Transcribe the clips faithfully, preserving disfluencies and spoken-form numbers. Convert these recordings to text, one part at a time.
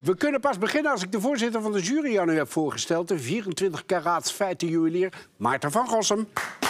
We kunnen pas beginnen als ik de voorzitter van de jury aan u heb voorgesteld. De vierentwintig karaats feitenjuwelier Maarten van Rossum.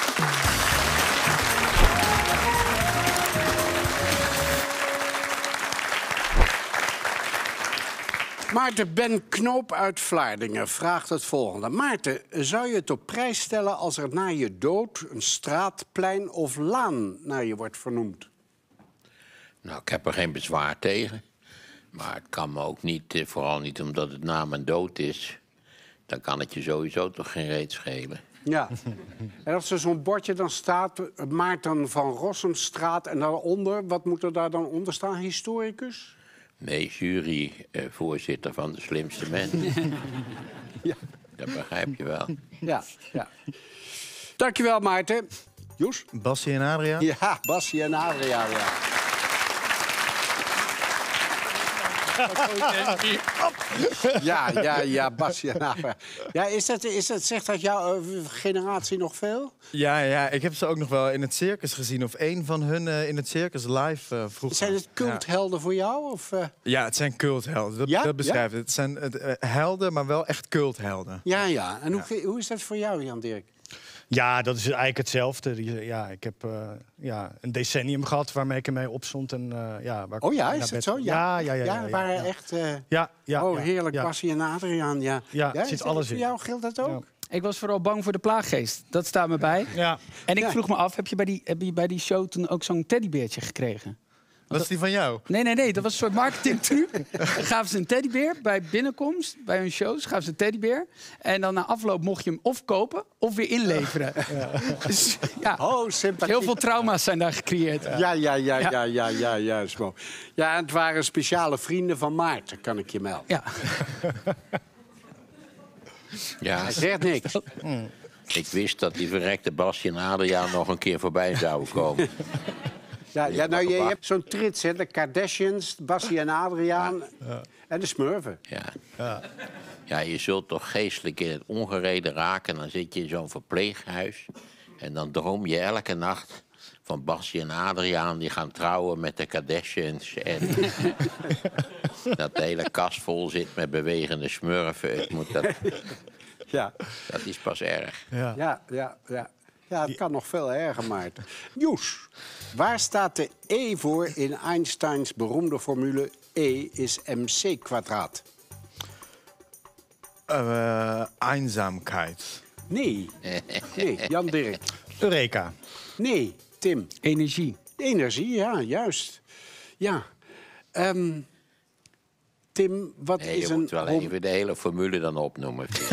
Maarten Ben Knoop uit Vlaardingen vraagt het volgende. Maarten, zou je het op prijs stellen als er na je dood een straat, plein of laan naar je wordt vernoemd? Nou, ik heb er geen bezwaar tegen. Maar het kan me ook niet, vooral niet omdat het na mijn dood is. Dan kan het je sowieso toch geen reet schelen. Ja. En als er zo'n bordje dan staat, Maarten van Rossumstraat... en daaronder, wat moet er daar dan onder staan? Historicus? Nee, juryvoorzitter eh, van de slimste mensen. Ja. Dat begrijp je wel. Ja, ja. Dankjewel, Maarten. Joes? Bassie en Adriaan? Ja, Bassie en Adriaan, ja. Ja, ja, ja, Bassie en Adriaan. Ja, is dat, is dat, zegt dat jouw uh, generatie nog veel? Ja, ja, ik heb ze ook nog wel in het circus gezien. Of één van hun uh, in het circus live uh, vroeger. Zijn het culthelden ja. voor jou? Of, uh... Ja, het zijn culthelden. Dat, ja? dat beschrijft ja? het. Het zijn uh, helden, maar wel echt culthelden. Ja, ja. En hoe, ja. hoe is dat voor jou, Jan-Dirk? Ja, dat is eigenlijk hetzelfde. Ja, ik heb uh, ja, een decennium gehad waarmee ik ermee opstond. En, uh, ja, waar oh ja, is het zo? Ja, ja, ja. Ja, ja, ja, waren ja. echt... Uh... Ja, ja, oh, heerlijk, ja. Bassie en Adriaan. Ja, ja, ja zit alles voor in. jou geldt dat ook? Ja. Ik was vooral bang voor de plaaggeest. Dat staat me bij. Ja. En ik ja. vroeg me af, heb je bij die, heb je bij die show toen ook zo'n teddybeertje gekregen? Was dat... die van jou? Nee, nee, nee. Dat was een soort marketingtruc. Dan gaven ze een teddybeer bij binnenkomst, bij hun shows. Gaven ze een teddybeer. En dan na afloop mocht je hem of kopen of weer inleveren. Ja. Dus, ja. Oh, sympathiek. Heel veel trauma's zijn daar gecreëerd. Ja, ja, ja, ja, ja, ja, ja, ja, is mooi. Ja, het waren speciale vrienden van Maarten, kan ik je melden. Ja. Ja. Hij zegt niks. Ik wist dat die verrekte Bassie en Adriaan nog een keer voorbij zouden komen. Ja, ja, nou, je, je hebt zo'n trits, hè. De Kardashians, Bassie en Adriaan ja. en de Smurfen. Ja. Ja. Ja, je zult toch geestelijk in het ongereden raken. Dan zit je in zo'n verpleeghuis. En dan droom je elke nacht van Bassie en Adriaan... die gaan trouwen met de Kardashians. En dat de hele kast vol zit met bewegende smurfen. Het moet dat... Ja. Dat is pas erg. Ja, ja, ja. ja. Ja, het kan nog veel erger, Maarten. Joes, waar staat de E voor in Einsteins beroemde formule E is mc kwadraat? Uh, eenzaamheid. Nee. Nee, Jan-Dirk. Eureka. Nee, Tim. Energie. Energie, ja, juist. Ja. Um, Tim, wat nee, is je een... moet wel even de hele formule dan opnoemen. Dit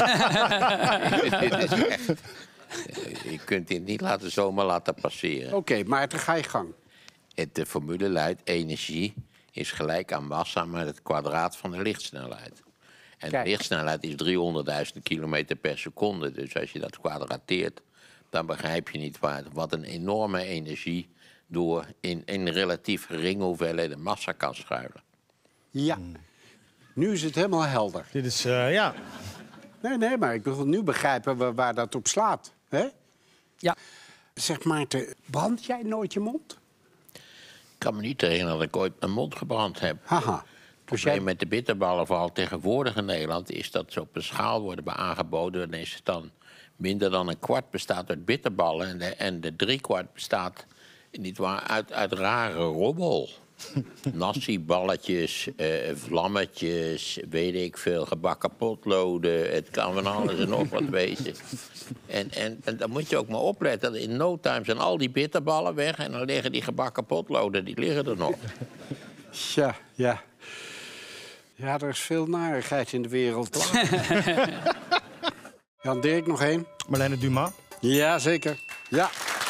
is echt... Je kunt dit niet laten zomaar laten passeren. Oké, okay, maar ga je gang. De formule luidt: energie is gelijk aan massa met het kwadraat van de lichtsnelheid. En Kijk. de lichtsnelheid is driehonderdduizend kilometer per seconde. Dus als je dat kwadrateert, dan begrijp je niet wat een enorme energie door in een relatief geringe hoeveelheid massa kan schuilen. Ja, nu is het helemaal helder. Dit is, uh, ja... Nee, nee, maar ik wil nu begrijpen waar, waar dat op slaat. Hè? Ja. Zeg Maarten, brand jij nooit je mond? Ik kan me niet herinneren dat ik ooit mijn mond gebrand heb. Haha. Het probleem jij... met de bitterballen, vooral tegenwoordig in Nederland... is dat ze op een schaal worden aangeboden. Dan is het dan minder dan een kwart bestaat uit bitterballen... en de, en de driekwart bestaat niet waar, uit, uit rare rommel. Nasi-balletjes, uh, vlammetjes, weet ik veel, gebakken potloden. Het kan van alles en nog wat wezen. En, en, en dan moet je ook maar opletten. In no time zijn al die bitterballen weg... en dan liggen die gebakken potloden, die liggen er nog. Ja, ja. Ja, er is veel narigheid in de wereld. Jan-Dirk, nog één. Marlene Dumas. Ja, zeker. Ja.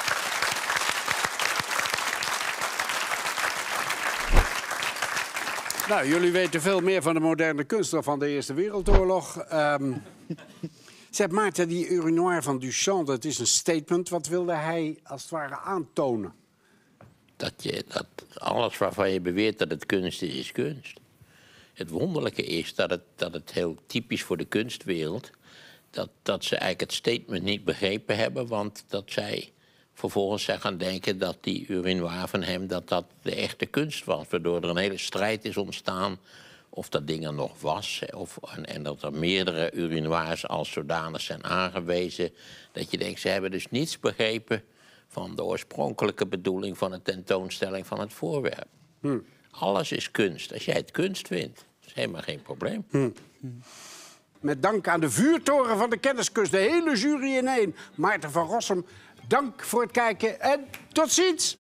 Nou, jullie weten veel meer van de moderne kunst dan van de Eerste Wereldoorlog. Um, zeg, Maarten, die urinoir van Duchamp, dat is een statement. Wat wilde hij als het ware aantonen? Dat, je, dat alles waarvan je beweert dat het kunst is, is kunst. Het wonderlijke is dat het, dat het heel typisch voor de kunstwereld... Dat, dat ze eigenlijk het statement niet begrepen hebben... want dat zij vervolgens zijn gaan denken dat die urinoir van hem... dat dat de echte kunst was, waardoor er een hele strijd is ontstaan... of dat ding er nog was. Of, en, en dat er meerdere urinoirs als zodanig zijn aangewezen. Dat je denkt, ze hebben dus niets begrepen van de oorspronkelijke bedoeling van de tentoonstelling van het voorwerp. Hm. Alles is kunst. Als jij het kunst vindt, is helemaal geen probleem. Hm. Met dank aan de vuurtoren van de kenniskust, de hele jury in één. Maarten van Rossum, dank voor het kijken en tot ziens!